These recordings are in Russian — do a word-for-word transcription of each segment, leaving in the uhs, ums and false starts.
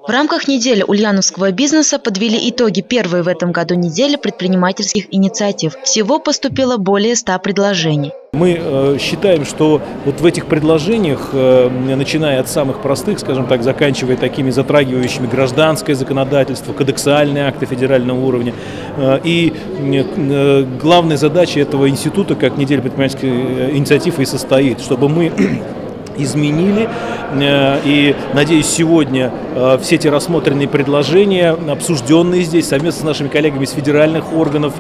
В рамках недели ульяновского бизнеса подвели итоги первой в этом году недели предпринимательских инициатив. Всего поступило более ста предложений. Мы э, считаем, что вот в этих предложениях, э, начиная от самых простых, скажем так, заканчивая такими затрагивающими гражданское законодательство, кодексуальные акты федерального уровня, э, и э, главной задачей этого института, как неделя предпринимательских инициатив, и состоит, чтобы мы изменили, и, надеюсь, сегодня все те рассмотренные предложения, обсужденные здесь совместно с нашими коллегами из федеральных органов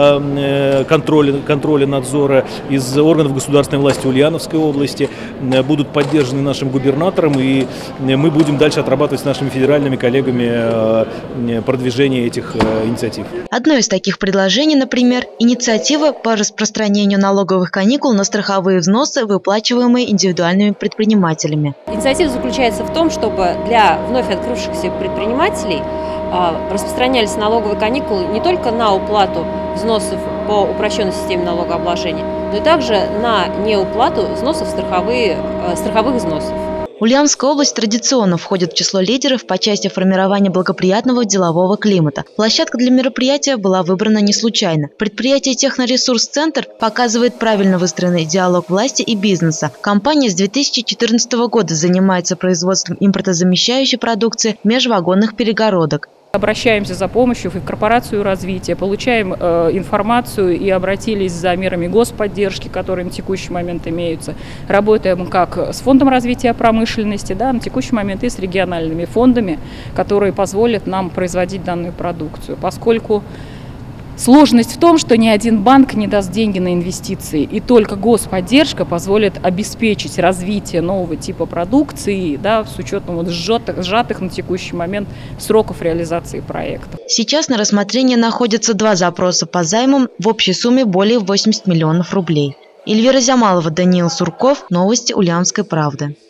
контроля, контроля надзора, из органов государственной власти Ульяновской области, будут поддержаны нашим губернатором, и мы будем дальше отрабатывать с нашими федеральными коллегами продвижение этих инициатив. Одно из таких предложений, например, инициатива по распространению налоговых каникул на страховые взносы, выплачиваемые индивидуальными предпринимателями. Инициатива заключается в том, чтобы для вновь открывшихся предпринимателей распространялись налоговые каникулы не только на уплату взносов по упрощенной системе налогообложения, но и также на неуплату взносов страховые, страховых взносов. Ульяновская область традиционно входит в число лидеров по части формирования благоприятного делового климата. Площадка для мероприятия была выбрана не случайно. Предприятие «Техноресурс-центр» показывает правильно выстроенный диалог власти и бизнеса. Компания с две тысячи четырнадцатого года занимается производством импортозамещающей продукции межвагонных перегородок. Обращаемся за помощью в корпорацию развития, получаем э, информацию и обратились за мерами господдержки, которые на текущий момент имеются. Работаем как с Фондом развития промышленности, да, на текущий момент и с региональными фондами, которые позволят нам производить данную продукцию. Поскольку сложность в том, что ни один банк не даст деньги на инвестиции, и только господдержка позволит обеспечить развитие нового типа продукции, да, с учетом вот сжатых, сжатых на текущий момент сроков реализации проекта. Сейчас на рассмотрении находятся два запроса по займам в общей сумме более восьмидесяти миллионов рублей. Эльвира Зямалова, Даниил Сурков. Новости Ульяновской правды.